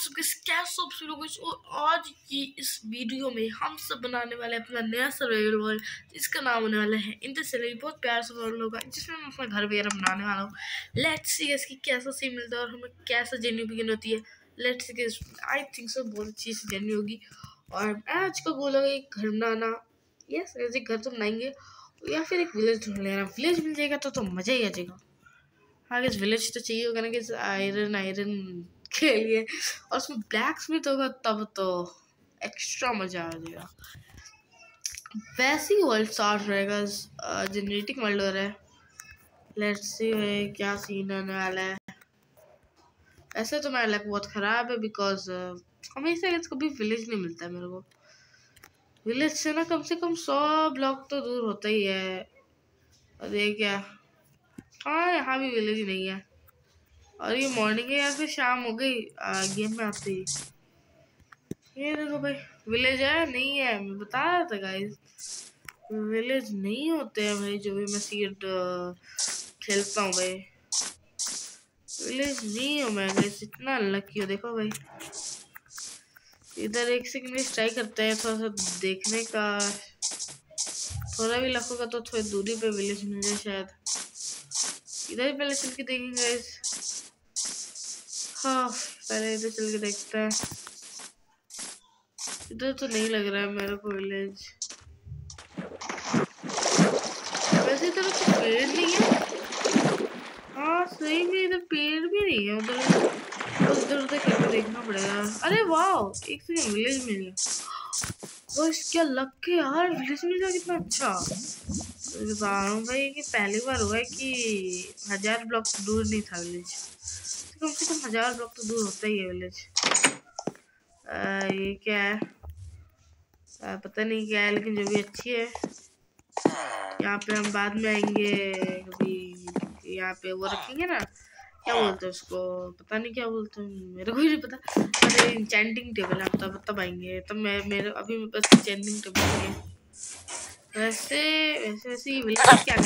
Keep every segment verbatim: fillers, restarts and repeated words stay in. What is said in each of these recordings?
कैसे आप लोग और आज की इस वीडियो में हम सब बनाने वाले हैं अपना नया सर्वाइवल वर्ल्ड जिसका नाम होने वाला है इंटरस्टेलर। बहुत प्यार से वर्ल्ड होगा जिसमें मैं अपना घर वगैरह बनाने वाला हूँ। लेट्स सी इसकी कैसा सीन मिलता है और हमें कैसा जर्नी बिगिन होती है। Let's see I think so बहुत अच्छी सी जर्नी होगी। और आज का गोल होगा एक घर बनाना। यस ऐसे घर तो बनाएंगे या फिर एक विलेज ढूंढ लेना। विलेज मिल जाएगा तो, तो मज़ा ही आ जाएगा। हाँ इस विलेज तो चाहिए होगा ना कि आयरन आयरन के लिए और उसमें ब्लैक स्मिथ होगा तब तो एक्स्ट्रा मजा आ जाएगा। वैसे ही वर्ल्ड स्टार्ट रहेगा, जनरेटिंग वर्ल्ड हो रहा है। लेट्स सी क्या सीन आने वाला है। ऐसे तो मेरा लक बहुत ख़राब है बिकॉज हमेशा इसको भी विलेज नहीं मिलता है मेरे को। विलेज से ना कम से कम सौ ब्लॉक तो दूर होता ही है। और ये क्या, हाँ यहाँ भी विलेज नहीं है। और ये मॉर्निंग है या फिर शाम हो गई गेम में आते ही। ये देखो भाई विलेज है नहीं है, मैं बता रहा था गाइस विलेज नहीं होते हैं भाई। जो भी मैं सीड खेलता हूँ भाई विलेज नहीं हूँ मैं गाइस, इतना लकी हो। देखो भाई इधर एक सेकंड ट्राई करते हैं थोड़ा सा देखने का। थोड़ा भी लक होगा तो थोड़ी दूरी पे विलेज मिल जाए शायद। इधर पहले चल के देखेंगे गाइस। हाँ पहले इधर चल के देखते हैं। इधर तो नहीं लग रहा है मेरे को विलेज। वैसे इधर तो पेड़ नहीं है। हाँ सही में इधर पेड़ भी नहीं है। उधर उधर उधर करके देखना पड़ेगा। अरे वाह एक सेकंड विलेज मिल गया। वो क्या लक है यार, विलेज मिल गया कितना अच्छा। तो बता रहा हूँ भाई कि पहली बार हुआ है कि हजार ब्लॉक दूर नहीं था विलेज। तो कम से कम हजार ब्लॉक तो दूर होता ही है विलेज। ये क्या है आ, पता नहीं क्या है लेकिन जो भी अच्छी है। यहाँ पे हम बाद में आएंगे कभी। यहाँ पे वो रखेंगे ना, क्या बोलते हैं उसको, पता नहीं क्या बोलते हैं, मेरे को ही नहीं पता। अरे इंचेंटिंग टेबल है, तब तब आएंगे तब मैं मेरे अभी मेरे पास इंचेंटिंग टेबल है। वैसे वैसे वैसे ये विलेज क्या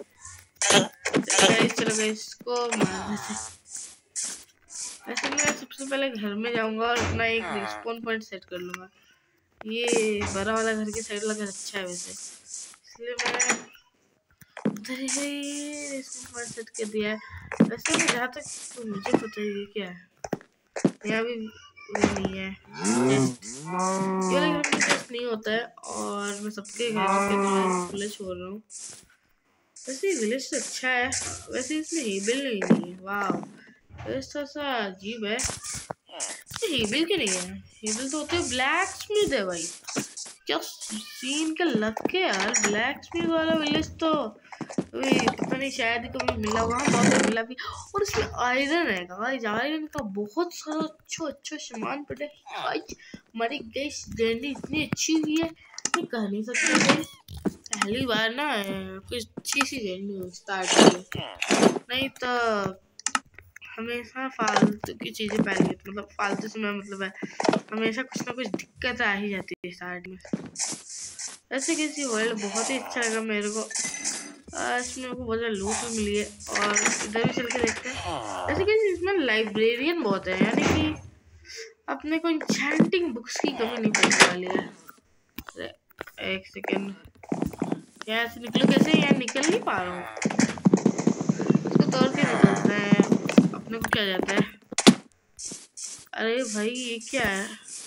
है। चलो गए इसको मारने से। वैसे मैं सबसे पहले घर में जाऊंगा और अपना एक रिस्पॉन पॉइंट सेट कर लूंगा। ये बड़ा वाला घर के साइड लगा अच्छा है वैसे, इसलिए मैंने उधर ही रिस्पॉन पॉइंट सेट कर दिया है। वैसे मैं जहाँ तक तो मुझे पता है क्या है, यहाँ भी वो नहीं है। ये वाला घर में टेस्ट नहीं होता है और मैं सबके घर के खुले छोड़ रहा हूँ। वैसे विलेज तो अच्छा है। वैसे इसमें हेबल नहीं है। वाह ऐसा सा अजीब है। हेबल के नहीं है, हेबल तो होते हैं ब्लैक स्मिथ है भाई। क्या सीन का लक है यार। ब्लैक स्मिथ वाला विलेज तो पता नहीं शायद ही कभी मिला होगा। बहुत मिला भी। और इसमें आयरन है गाइस, आयरन का बहुत सारा अच्छा अच्छा सामान पड़ा है। हमारी गैस जर्नी इतनी अच्छी हुई है मैं कह नहीं सकता। पहली बार ना कुछ अच्छी सी जर्नी स्टार्ट की, नहीं तो हमेशा फालतू की चीज़ें पहले मतलब फालतू से मैं मतलब है हमेशा कुछ ना कुछ दिक्कत आ ही जाती है स्टार्ट में। ऐसे किसी वर्ल्ड बहुत ही अच्छा लगा मेरे को। इसमें मेरे को बहुत ज़्यादा लूट भी मिली है। और इधर भी चल के देखते हैं। ऐसे किसी इसमें लाइब्रेरियन बहुत है, यानी कि अपने को इंचेंटिंग बुक्स की कमी नहीं पड़ने वाली है। एक सेकेंड यहाँ से निकलो कैसे, यार निकल नहीं पा रहा हूँ। इसको तोड़ के निकलते हैं, अपने को क्या जाता है। अरे भाई ये क्या है,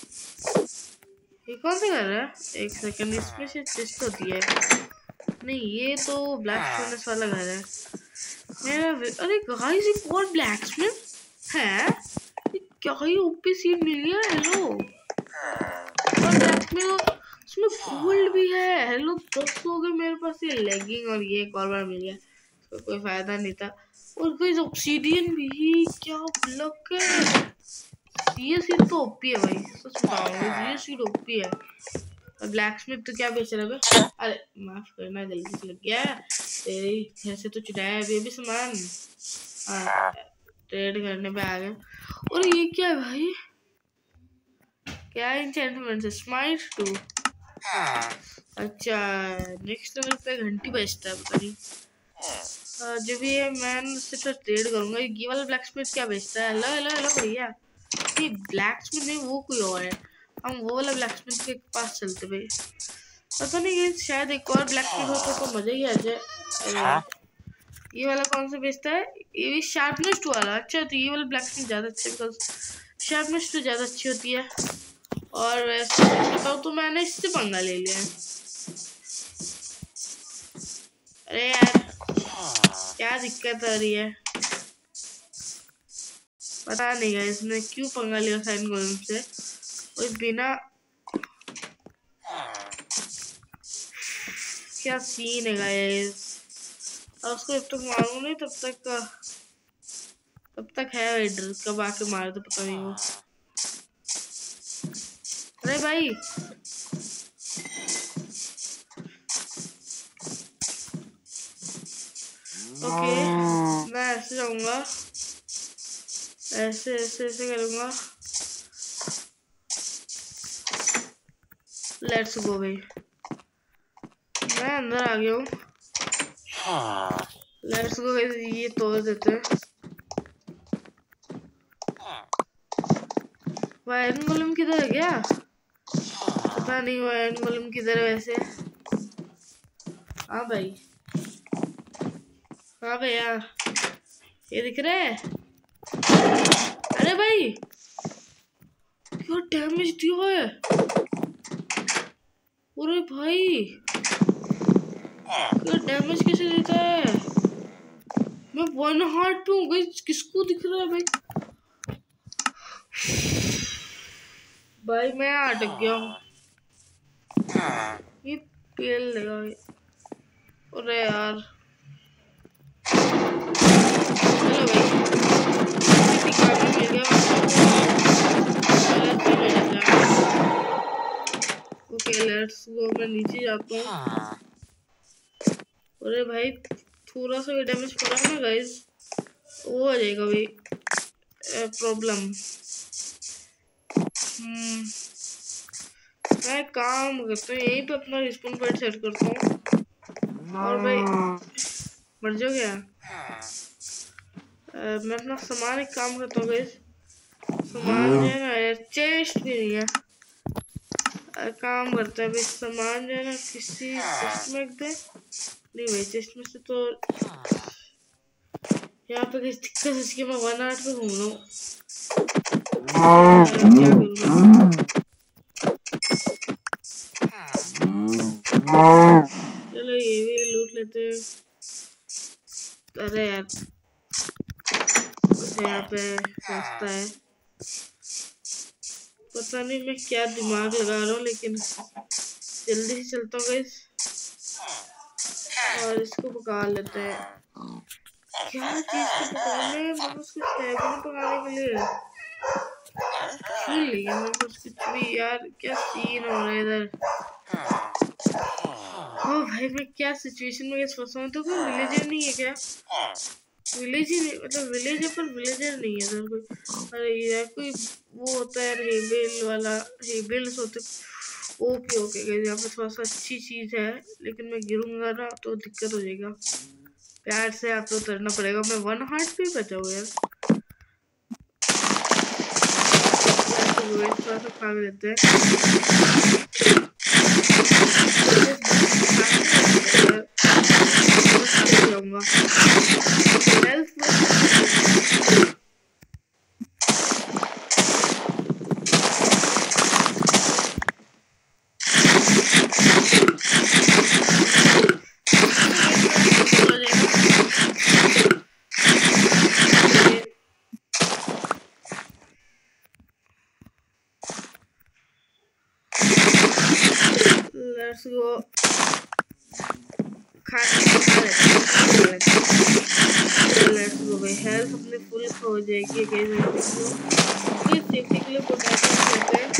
ये कौन सा घर है। एक सेकंड इसमें से टेस्ट होती है। नहीं ये तो ब्लैक स्मिथ वाला घर है मेरा। अरे गाइस ये कौन ब्लैक स्मिथ है, क्या ही ओपी सीन मिल गया। हेलो और ब्लैक स्मिथ इसमें गोल्ड भी है। हेलो दस हो गए मेरे पास। ये लेगिंग और ये एक और बार मिल गया, तो कोई फायदा नहीं था। और कोई ऑब्सीडियन भी, क्या ब्लॉक है। ये सीट तो ओपी है भाई, सच बता रहा हूँ ये सीट ओपी है। और ब्लैक स्मिथ तो क्या बेच रहा है। अरे माफ करना गलती से लग गया, तेरे घर से तो चुराया है भी सामान। हाँ ट्रेड करने पे आ गए। और ये क्या है भाई, क्या एन्चेंटमेंट है, स्माइट टू। अच्छा नेक्स्ट लेवल पे घंटी बजता है पता नहीं जो भी है। मैं उससे तो ट्रेड करूंगा। ये वाला ब्लैक स्मिथ क्या बेचता है। हेलो हेलो हेलो भैया नहीं ब्लैक स्मिथ नहीं, वो कोई और है। हम वो वाला ब्लैक स्मिथ के पास चलते भाई। पता नहीं कि शायद एक और ब्लैक स्मिथ हो तो, तो मजा ही आ जाए। अरे ये वाला कौन सा बेचता है? ये भी शार्पनेस्ट वाला। अच्छा तो ये वाला ब्लैक स्मिथ ज़्यादा अच्छा है, बिकॉज शार्पनेस्ट तो ज़्यादा अच्छी होती है। और वैसे बताओ तो मैंने इससे पंगा ले लिया है। अरे यार क्या दिक्कत आ रही है, पता नहीं है इसने क्यों पंगा लिया साइन गोलम से। और बिना क्या सीन है गाइस। और उसको जब तक मारूं नहीं तब तक तब तक है वेडर, कब आके मार तो पता नहीं वो। अरे भाई ओके मैं ऐसे जाऊंगा, ऐसे ऐसे ऐसे करूंगा। लेट्स गो भाई, मैं अंदर आ गया हूँ। लेट्स गो गाइस, ये तोड़ देते हैं। वो आयरन गोलम किधर है क्या? पता नहीं वो आयरन गोलम किधर है वैसे। हाँ भाई, हाँ भैया ये दिख रहा है। अरे भाई क्यों डैमेज दिया है? अरे भाई क्या डैमेज कैसे देता है? मैं वन हार्ट पे हूँ गाइस, किसको दिख रहा है भाई? भाई मैं अटक गया हूँ, ये पेल लगा। अरे यार चलो भाई दिखाने मिल गया। ओके लेट्स गो, मैं नीचे जाता हूँ। अरे भाई थोड़ा सा भी डैमेज पड़ा ना गाइस, वो आ जाएगा भाई प्रॉब्लम। हम्म मैं काम करता हूँ यहीं पे, अपना रिस्पॉन पॉइंट सेट करता हूँ। और भाई मर जाओ क्या? आ, मैं अपना सामान एक काम करता हूँ गाइस। सामान जो है ना यार, चेस्ट भी नहीं है। आ, काम करता है भाई, सामान जो है ना किसी चेस्ट में रख दे। नहीं भाई चेस्ट में से तो यहाँ पे किसी दिक्कत है कि मैं वन आर्ट पे घूम रहा हूँ। क्या करूँगा? चलो ये भी लूट लेते हैं। अरे यार यहाँ पे रास्ता है, पता नहीं मैं क्या दिमाग लगा रहा हूँ, लेकिन जल्दी से चलता हूँ गाइस और इसको पका लेते हैं। क्या चीज को पकाने है? मेरे पास कुछ है भी नहीं पकाने के लिए। भूल गया मेरे पास कुछ भी। यार क्या सीन हो रहा है इधर। ओ भाई मैं क्या सिचुएशन में फंसा हूँ। तो कोई विलेजर नहीं है क्या? विलेज ही नहीं, मतलब विलेज है पर विलेजर नहीं है इधर कोई। अरे यार कोई वो होता है हेबेल वाला, हेबेल्स होते। ओके ओके गाइस यहाँ पे थोड़ा सा अच्छी चीज है, लेकिन मैं गिरूंगा ना तो दिक्कत हो जाएगा। प्यार से आप तो उतरना पड़ेगा। मैं वन हार्ट पे बचा हुआ यार। थोड़ा सा खा लेते हैं। जाऊंगा लेट्स गो। लेट्स गो भाई, हेल्थ अपने फुल हो जाएगी। सेफ्टी के लिए पोटैटो करते हैं।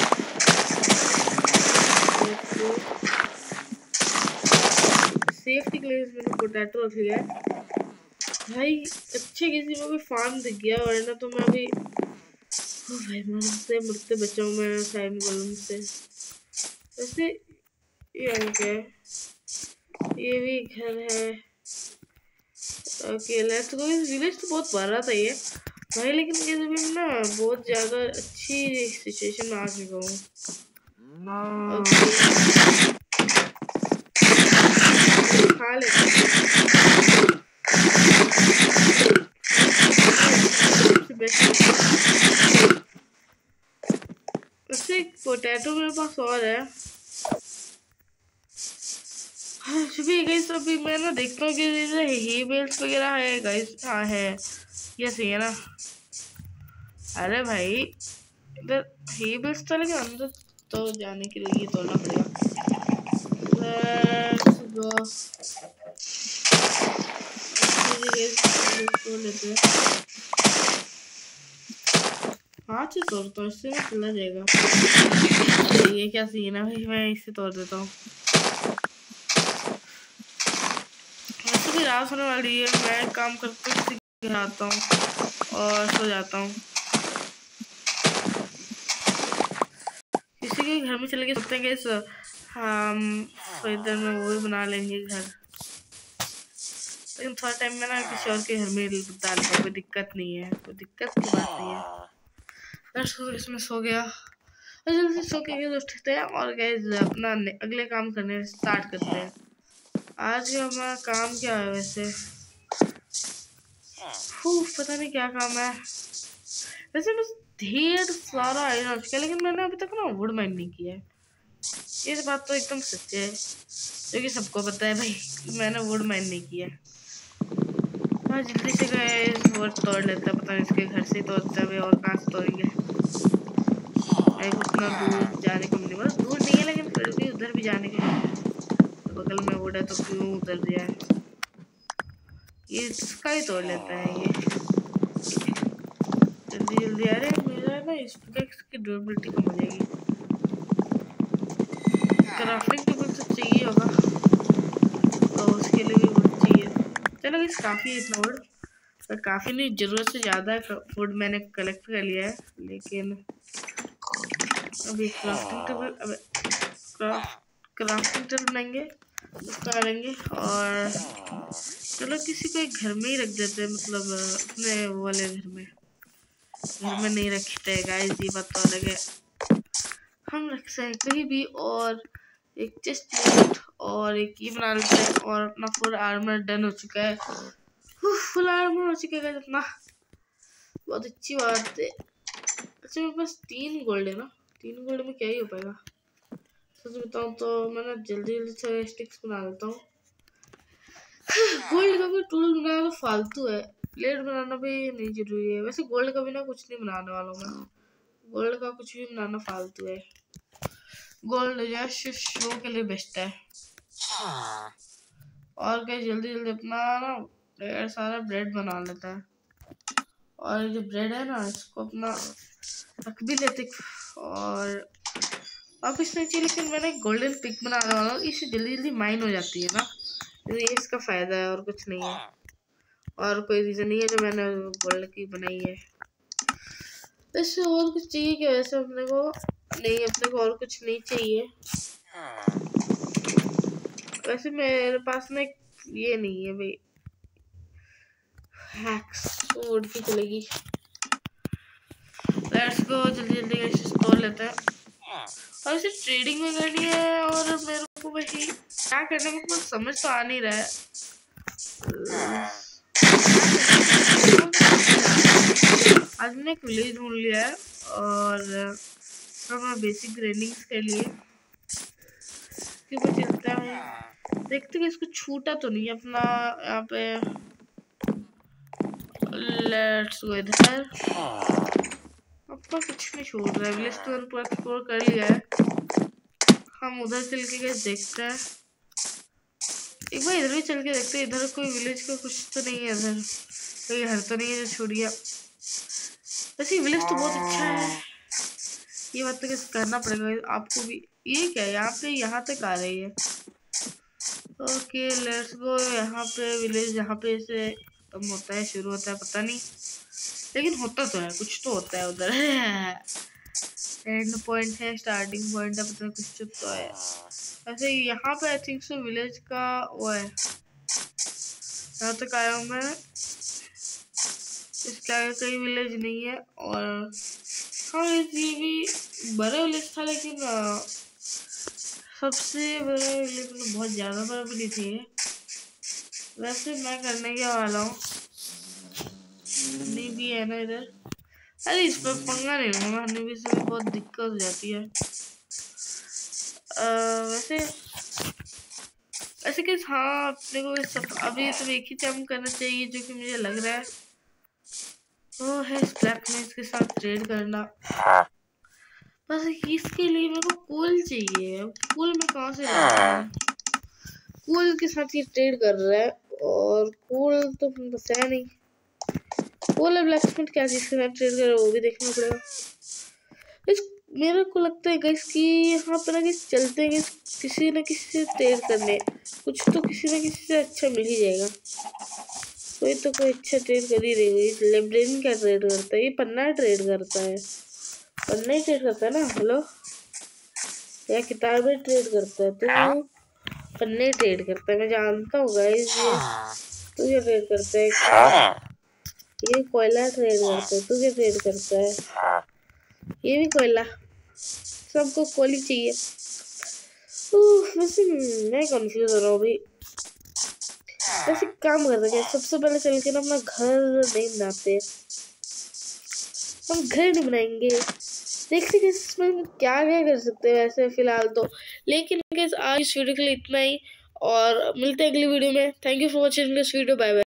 सेफ्टी के लिए मैंने पोटैटो रख लिया है भाई। अच्छे किसी में कोई फार्म दिख गया वरना तो मैं अभी ओ भाई मरते मरते बचा हूँ मैं साइम गोलम से। वैसे ये क्या है? ये भी घर है। Okay let's go. इस विलेज तो बहुत बड़ा था ये, भाई लेकिन इस भी ना बहुत ज्यादा अच्छी सिचुएशन में आ चुका हूँ। खा लेते वैसे पोटैटो मेरे पास और है। हाँ गाइस अभी मैं ना देखता हूँ कि ही बेल्स वगैरह है गाइस। हाँ है, ये सही है ना। अरे भाई इधर ही बेल्स चलेगा अंदर तो जाने के लिए तोड़ना पड़ेगा। लेट्स गो तोड़ लेते हैं। हाथ से तोड़ता हूँ, इससे ना चला जाएगा। ये क्या सीन है भाई, मैं इससे तोड़ देता हूँ। वैसे भी रात होने वाली है, मैं काम करते किसी के घर आता हूँ और सो जाता हूँ। किसी के घर में चले के सोते हैं कि हम इधर में वो भी बना लेंगे घर, लेकिन थोड़ा टाइम में ना किसी और के घर में डाल दो, कोई दिक्कत नहीं है, कोई दिक्कत की बात नहीं है। इसमें सो गया और जल्दी से सो के उठते हैं और गाइस अपना अगले काम करने स्टार्ट करते हैं। आज का हमारा काम क्या है वैसे? पता नहीं क्या काम है वैसे। बस ढेर सारा आयरन हो चुका है, लेकिन मैंने अभी तक ना वुड माइन नहीं किया है। ये बात तो एकदम सच है, क्योंकि सबको पता है भाई मैंने वुड माइन नहीं किया। हाँ जल्दी से गए वुड तोड़ लेते हैं। पता नहीं इसके घर से तोड़ते हैं और कहाँ से तोड़ेंगे। उतना दूर जाने को नहीं, मतलब दूर नहीं है लेकिन फिर भी उधर भी जाने को नहीं है। तो बगल में वुड है तो क्यों उधर जाए। ये इसका ही तोड़ लेता है ये जल्दी जल्दी। अरे मेरा ना इस पिकैक्स की ड्यूरेबिलिटी कम हो जाएगी। क्राफ्टिंग टेबल तो चाहिए होगा तो उसके लिए भी वुड चाहिए। चलो इस काफ़ी है इतना वुड, पर काफ़ी नहीं, ज़रूरत से ज़्यादा वुड मैंने कलेक्ट कर लिया है। लेकिन अभी क्राफ्टिंग टेबल अब क्राफ्ट क्राफ्टिंग टेबल बनाएंगे, उसका करेंगे और चलो किसी को एक घर में ही रख देते हैं, मतलब अपने वो वाले घर में। घर में नहीं रखते गाइस, ये बात तो अलग है। हम रख सकते कहीं भी। और एक चेस्ट प्लेट और एक ये बना लेते हैं और अपना फुल आर्मर डन हो चुका है। फुल आर्मर हो चुका है इतना, बहुत अच्छी बात है। अच्छा मेरे पास तीन गोल्ड है ना, तीन गोल्ड में क्या ही हो पाएगा सच बताऊं तो। मैं ना जल्दी जल्दी से स्टिक्स बना लेता हूँ। गोल्ड का भी टूल बनाना तो फालतू है, प्लेट बनाना भी नहीं जरूरी है। वैसे गोल्ड का भी ना कुछ नहीं बनाने वाला हूँ मैं, गोल्ड का कुछ भी बनाना फालतू है। गोल्ड जो है सिर्फ शो के लिए बेस्ट है। और क्या जल्दी जल्दी अपना ना ढेर सारा ब्रेड बना लेता है। और जो ब्रेड है ना इसको अपना रख भी लेते और वापस नहीं चाहिए। लेकिन मैंने गोल्डन पिक बनाने वाला हूँ, इससे जल्दी जल्दी माइन हो जाती है ना, तो ये इसका फायदा है और कुछ नहीं है। और कोई रीजन नहीं है जो मैंने गोल्ड की बनाई है। वैसे और कुछ चाहिए क्या वैसे अपने को? नहीं अपने को और कुछ नहीं चाहिए। वैसे मेरे पास में ये नहीं है भाई, हैक्स वुड की चलेगी। लेट्स गो जल्दी जल्दी कैसे तोड़ लेते हैं। और इसे ट्रेडिंग में करनी है और मेरे को भाई क्या करने में कुछ समझ तो आ नहीं रहा है। आज मैंने एक विलेज ढूंढ लिया है और मैं बेसिक ग्रेडिंग्स के लिए चलता है। देखते हैं इसको छूटा तो नहीं अपना यहाँ पे। लेट्स गो इधर, आपका कुछ नहीं छोड़ रहा है। विलेज तो पूरा एक्सप्लोर कर लिया है, हम उधर चल के देखते हैं। एक बार इधर भी चल के देखते हैं, इधर कोई विलेज का कुछ तो नहीं है, इधर कोई घर तो नहीं है जो छूट गया। वैसे विलेज तो बहुत अच्छा है, ये बात तो कैसे करना पड़ेगा आपको भी। ये क्या यहाँ पे यहाँ तक आ रही है। Okay let's go. यहाँ पे विलेज यहाँ पे से खत्म होता है शुरू होता है पता नहीं, लेकिन होता तो है, कुछ तो होता है उधर। एंड पॉइंट है, स्टार्टिंग पॉइंट है, पता नहीं कुछ तो है। वैसे यहाँ पे आई थिंक सो विलेज का वो है। यहाँ तक आया हूँ मैं। इसके आगे कोई विलेज नहीं है। और हाँ ये भी बड़ा विलेज था, लेकिन आ, सबसे बड़ा विलेज मतलब बहुत ज़्यादा बड़ा भी नहीं थे। वैसे मैं करने क्या वाला हूँ, नहीं भी है ना इधर। अरे इस पर पंगा नहीं लूँगा, हनी भी से बहुत दिक्कत हो जाती है। आ, वैसे वैसे कि हाँ अपने को सब अभी तो एक ही काम करना चाहिए जो कि मुझे लग रहा है वो है ब्लैक मैच के साथ ट्रेड करना। बस इसके लिए मेरे को कोल चाहिए। कोल में कहाँ से लाऊं? कोल के साथ ये ट्रेड कर रहा है और कोल तो बस है नहीं। कोल और ब्लैक स्मिथ क्या चीज़ के साथ ट्रेड कर रहा है वो भी देखना पड़ेगा। इस मेरे को लगता है गाइस कि यहाँ पर ना चलते हैं किसी न किसी से ट्रेड करने, कुछ तो किसी न किसी से अच्छा मिल ही जाएगा। कोई तो कोई अच्छा ट्रेड कर ही देगा। लेब्रेन क्या ट्रेड करता है? ये पन्ना ट्रेड करता है, पन्ना ही ट्रेड करता है ना। हेलो, या किताबें ट्रेड करता है? तो पन्ने ट्रेड करता है, मैं जानता हूँ गाइस। तू क्या ट्रेड करता है? ये कोयला ट्रेड करता है। तू क्या ट्रेड करता है? ये भी कोयला। सबको कोयली चाहिए। वैसे मैं कंफ्यूज हो रहा हूँ अभी। वैसे काम करते हैं, सबसे पहले चल के ना अपना घर नहीं बनाते, हम घर नहीं बनाएंगे। देखते हैं इसमें क्या क्या कर सकते हैं वैसे फिलहाल तो। लेकिन आज इस वीडियो के लिए इतना ही, और मिलते हैं अगली वीडियो में। Thank you for watching this video. Bye bye.